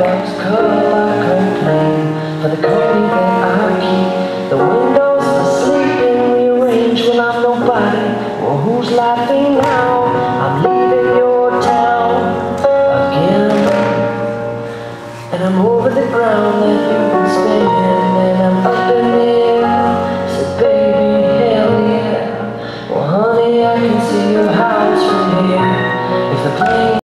bucks, curl I complain for the company that I keep. The windows are sleeping, rearranged when I'm nobody. Well, who's laughing now? I'm leaving your town again, and I'm over the ground that you've been spinning, and I'm up in the air. Said, baby, hell yeah. Well, honey, I can see your house from